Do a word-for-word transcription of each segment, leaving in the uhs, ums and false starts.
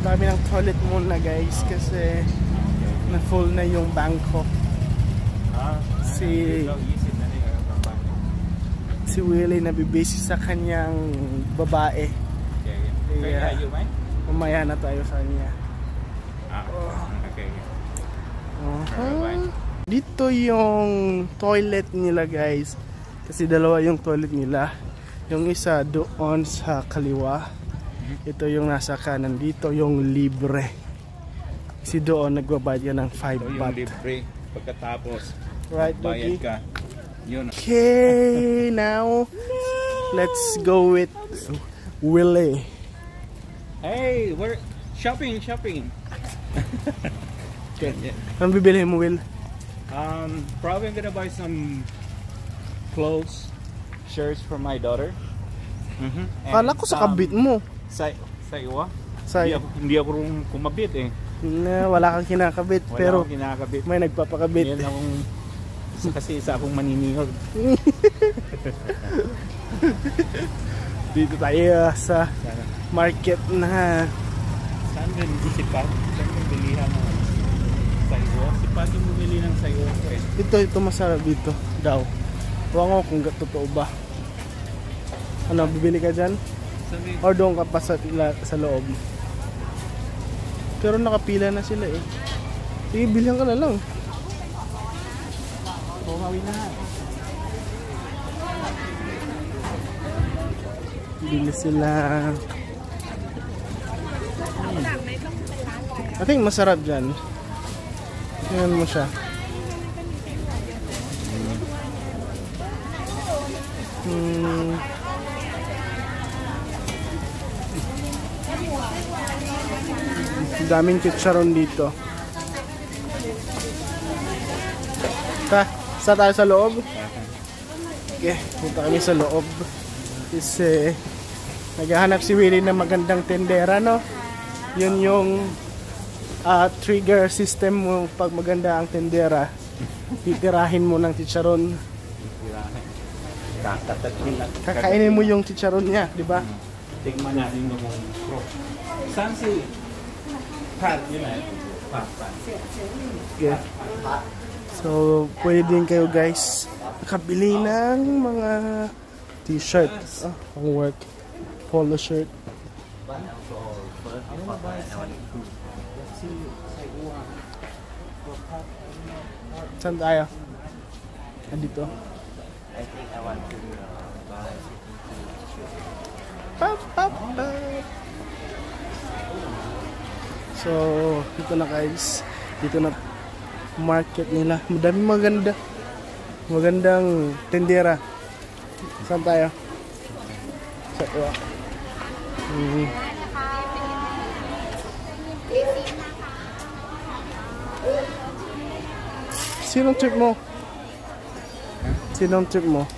kami ng toilet muna guys kasi na full na yung Bangkok. Si si Willie nabibisi sa kanyang babae. Kaya mamaya na tayo sa kanya. Uh-huh. Dito yung toilet nila guys. Kasi dalawa yung toilet nila. Yung isa doon sa kaliwa. Ito yung nasa kanan. Dito yung libre. Kasi doon nagbabayad ka ng five baht. Libre. Pagkatapos right, bayad ka. Yun. Okay, now let's go with Willie. Hey, we're shopping, shopping. Okay. Anong bibili mo, Will? Um, probably I'm gonna buy some clothes, shirts for my daughter. Mm-hmm. Kala ko sa kabit mo. Sa sa iwa? Sa hindi ako, hindi ako rin kumabit eh. Na, wala kang kinakabit. Wala pero akong kinakabit. May nagpapakabit. Yan akong, kasi isa akong maninihog. Dito tayo sa market na. Saan din isipan? Saan din bilihan ng sayo? Sipan yung bumili ng sayo eh. Ito, ito masarap dito daw. Huwag ko kung totoo ba. Ano, bibili ka dyan? Sabi, or doon ka pa sa, sa loob? Pero nakapila na sila eh. Sige, bilhan ka na lang. Pumawi na. Bili sila. Hmm. I think masarap dyan. Tingnan mo siya. Hmm. Daming chicharon dito. Ta, sa tayo sa loob. Okay, punta kami sa loob. Kasi naghahanap si Willie ng magandang tendera, no? Yun yung uh, trigger system mo pag maganda ang tendera. Titirahin mo ng chicharon. Kakainin mo yung chicharon niya, di ba? Tingnan natin yung pro. Saan si Pat? Yun eh. Pat, Pat. Okay. So, pwede din kayo guys nakabili ng mga t-shirt. Ah, pang work. Polo shirt. Saan tayo? Andito. I think I want to buy Pop, pop, pop. So, dito na guys. Dito na market nila. Madami maganda. Magandang tendera. Saan tayo? Sa iwa. Hmm. Sinong trip mo? Sinong trip mo?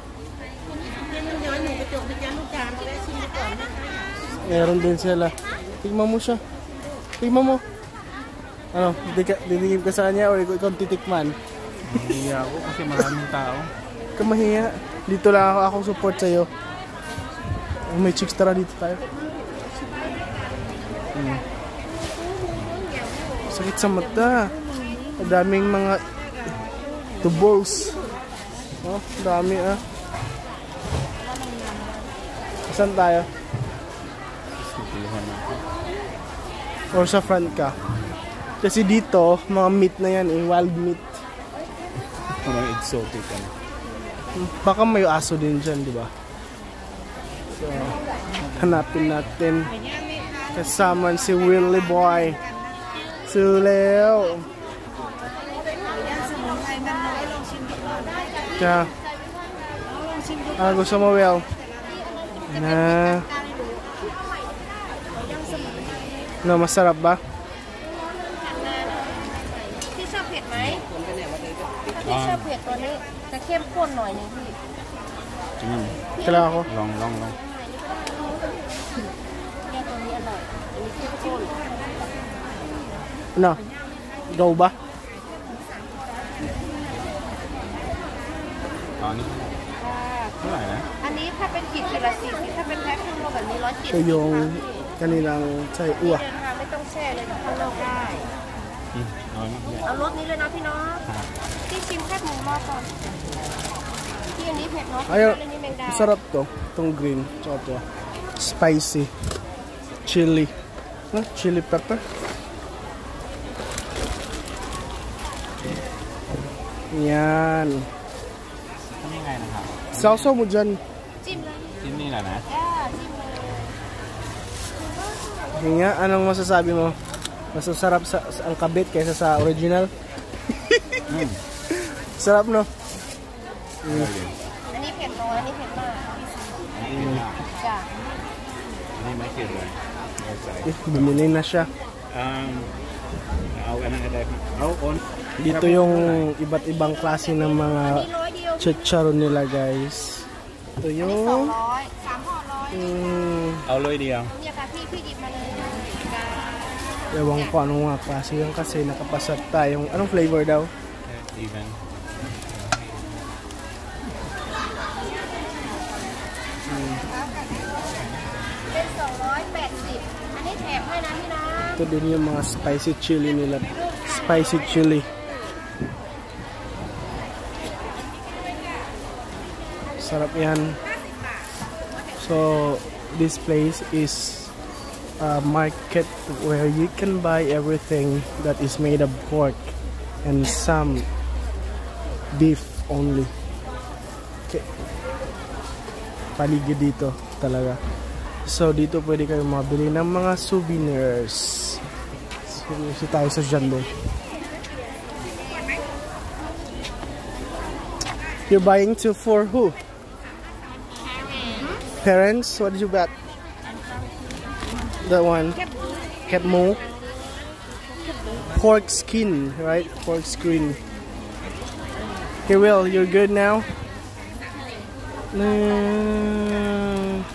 Meron din sila. Tignan mo siya. Tignan mo. Ano? Didikip ka sa kanya o ikaw titikman? Hindi ako kasi maraming tao. Kamahiya. Dito lang ako, akong support sa'yo. May chicks, tara dito tayo. Hmm. Sakit sa mata. Daming mga tubos. Oh, dami ah. Saan tayo? Or sa front ka? Kasi dito, mga meat na yan eh, wild meat. Mga exotic ano. Baka may aso din dyan, di ba? So, hanapin natin. Kasama si Willie Boy. Suleo. Kaya, ano gusto mo, Will? Na, no, masarap ba? พี่ชอบเผ็ดไหมถ้าพี่ชอบเผ็ดตัวนี้จะเข้มข้นหน่อยนึงพี่ Kailangan ko. Long, long, long. เนี่ยตัวนี้อร่อยอันนี้เข้มข้น Ano? Go ba? Ano? Wala na. อันนี้ถ้าเป็นขีดขีดละสี่สิบถ้าเป็นแพ็คทั้งหมดแบบนี้ร้อยเจ็ด Ito yung kanilang say uwa. เดินทางไม่แช่เลยข้างนอกได้อืมเอาเนาะเอารสนี้เลยนะพี่เนาะที่ชิมแค่หมูรอก่อนที่อันนี้เผ็ดเนาะ Ayaw, อันนี้แมงดา sarap to. Itong green. Tsaka to. Spicy. Chili. Huh? Chili pepper. Yan. ทำยังไงนะครับ Sausaw mo dyan. จิ้มเลยที่นี่แหละนะอ่าจิ้มเลย Yan nga, anong masasabi mo? Mas masarap sa, sa ang kabit kaysa sa original? Mm. Sarap, no? อันนี้เผ็ดน้อยอันนี้เผ็ดมากอันนี้ไม่จ้ะอันนี้ไม่เผ็ดเลยเอาใส่ Eh, bumili na siya. Um,เอาอันนั้นก็ได้ครับเอาโอน Dito yung iba't ibang klase ng อัน mga นี้ร้อยเดียว chicharon nila, guys. Ito สอง yung... ร้อยสามห่อร้อย Mm, เอาเลยเดียวเนี่ยค่ะพี่พี่หยิบมาเลยจ้ะ ewan ko anong mga klase yan kasi nakapasat tayong... Anong flavor daw? even Hmm. เป็นสองร้อยแปดสิบอันนี้แถมให้นะพี่นะ Ito din yung mga spicy chili nila. Spicy chili. Sarap yan. So, this place is a market where you can buy everything that is made of pork and some beef only. Okay. Paligid dito talaga. So, dito pwede kayo mabili ng mga souvenirs. So, tayo sa Jando. You're buying to for who? Parents? What did you bet? That one. Cat mo. Pork skin, right? Pork skin. Okay, Will, you're good now? Mm.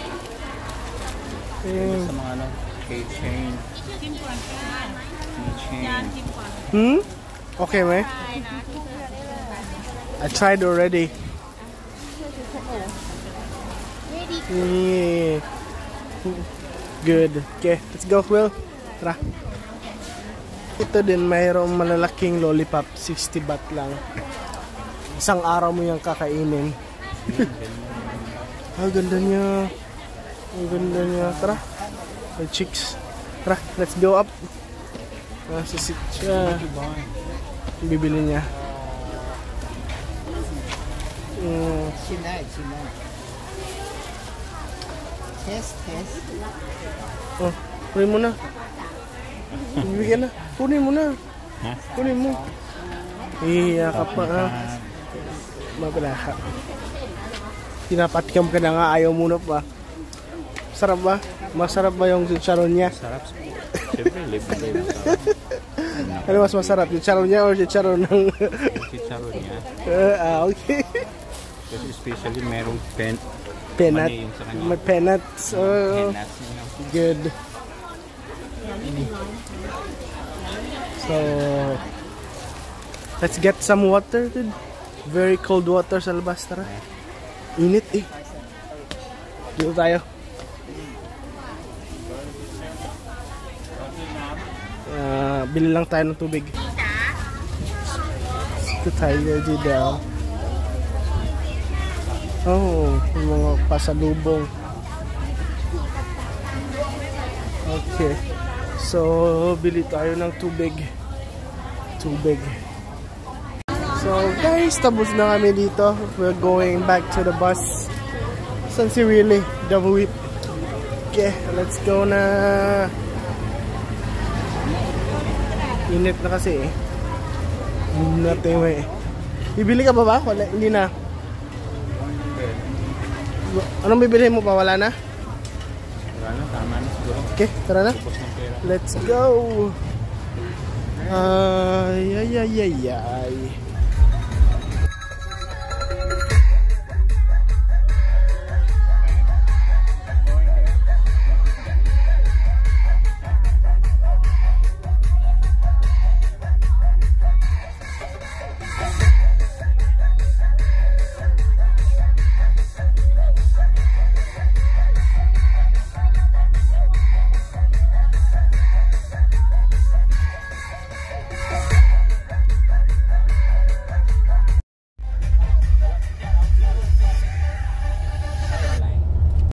sa mga ano keychain keychain Hmm? Okay, man. I tried already. Yeah. Good. Okay, let's go, Will. Tara. Ito din, mayroong malalaking lollipop. sixty baht lang. Isang araw mo yung kakainin. Ang ganda niya. Ang ganda niya. Tara. The chicks. Tara, let's go up. Ah, sisit siya. Bibili niya. Mm. Sinay, sinay. Test, test. Oh, kunin mo na. Bibigyan na. Kunin mo na. ha? Kunin mo. Iya ka pa ah. Mabala ka. Pinapatikam ka na nga. Ayaw muna pa. Sarap ba? Masarap ba yung chicharon niya? Sarap siyempre libre libre sarap Ano mas masarap? Chicharon niya or chicharon ng... chicharon niya uh, ah, okay. kasi especially merong pen Peanut. mani yung sa kanya May peanuts. Oh, peanuts you know. good. So, let's get some water, dude. Very cold water sa labas, tara. Init eh. Dito tayo. Uh, bili lang tayo ng tubig. Dito tayo dito. Oh, yung mga pasalubong. Okay. So, bili tayo ng tubig. Tubig. So, guys, tapos na kami dito. We're going back to the bus. San si Willie? Double whip. Okay, let's go na. Init na kasi eh. Hindi natin eh. Bibili ka ba ba? Wala, hindi na. Anong bibili mo pa? Wala na? wala na tama na siguro Okay, tara na. tapos ng pera Let's go. Ay, ay, ay, ay, ay.